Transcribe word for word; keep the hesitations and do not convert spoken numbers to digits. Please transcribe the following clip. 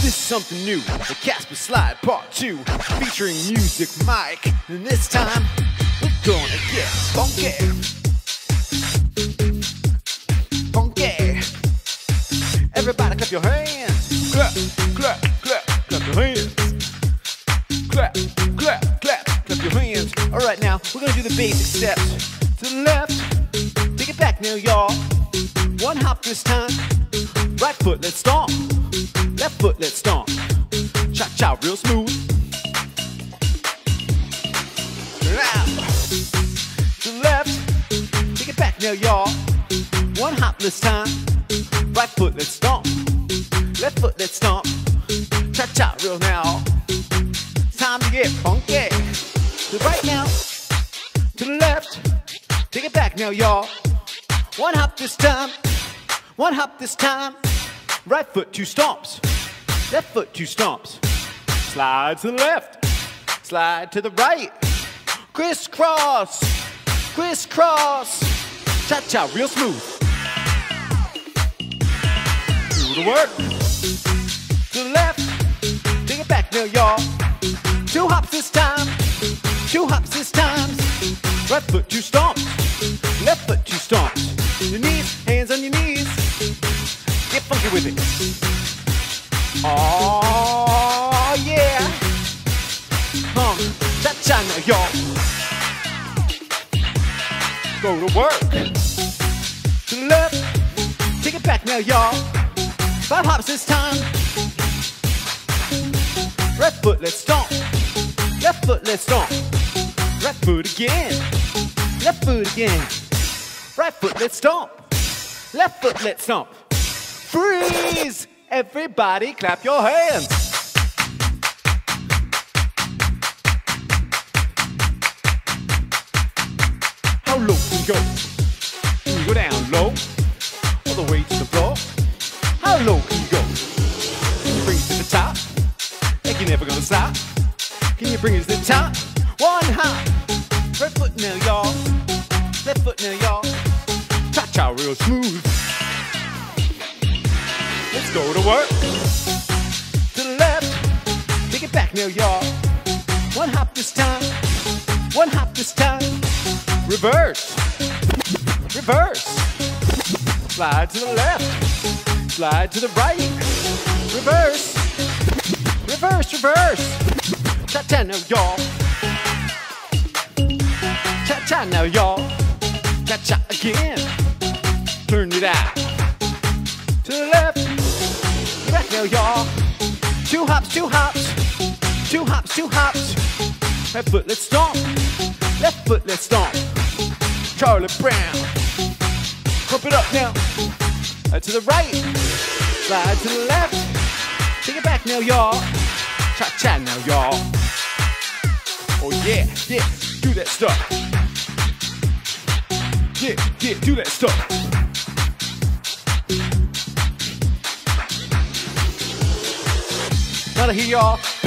This is something new, the Casper Slide Part two, featuring Music Mike. And this time, we're gonna get funky. Funky. Everybody clap your hands. Clap, clap, clap, clap your hands. Clap, clap, clap, clap your hands. All right, now, we're gonna do the basic steps. To the left, take it back now, y'all. One hop this time. Right foot, let's stomp. Left foot, let's stomp. Cha-cha, real smooth. Now, to the left, take it back now, y'all. One hop this time. Right foot, let's stomp. Left foot, let's stomp. Cha-cha, real now. It's time to get funky. To the right now, to the left. Take it back now, y'all. One hop this time. One hop this time. Right foot, two stomps. Left foot, two stomps. Slide to the left. Slide to the right. Crisscross. Crisscross. Cha-cha, real smooth. Do the work. To the left. Take it back now, y'all. Two hops this time. Two hops this time. Right foot, two stomps. Left foot, two stomps. Your knees, hands on your knees. Get funky with it. Oh, yeah. Um, cha-cha now, y'all. Go to work. To the left. Take it back now, y'all. Five hops this time. Right foot, let's stomp. Left foot, let's stomp. Right foot again. Left foot again. Right foot, let's stomp. Left foot, let's stomp. Freeze! Everybody clap your hands. How low can you go? Can you go down low? All the way to the floor? How low can you go? Can you bring it to the top? Like you're never gonna stop? Can you bring it to the top? One hop. Right foot now, y'all. Left foot now, y'all. Cha-cha real smooth. Let's go to work. To the left. Take it back now, y'all. One hop this time. One hop this time. Reverse. Reverse. Slide to the left. Slide to the right. Reverse. Reverse, reverse. Cha-cha now, y'all. Cha-cha now, y'all. Cha-cha again. Turn it out. To the left. Get back now, y'all. Two hops, two hops. Two hops, two hops. Right foot, let's stomp. Left foot, let's stomp. Charlie Brown. Pump it up now. Uh, to the right. Slide to the left. Take it back now, y'all. Cha-cha now, y'all. Oh yeah, yeah. Do that stuff. Yeah, yeah, do that stuff. Now to hear y'all